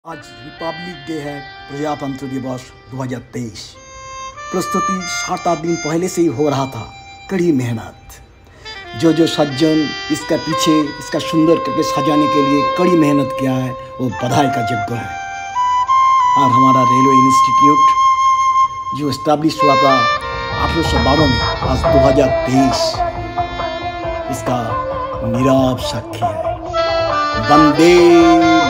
आज Republic day है, प्रजातंत्र दिवस 2023। प्रस्तुति 7-8 दिन पहले से ही हो रहा था। कड़ी मेहनत, जो सज्जन इसका पीछे इसका सुंदर करके सजाने के लिए कड़ी मेहनत किया है, वो बधाई का योग्य है। और हमारा रेलवे इंस्टीट्यूट जो एस्टैब्लिश हुआ था 1812 में, आज 2023 इसका नीरव साक्षी है। वंदे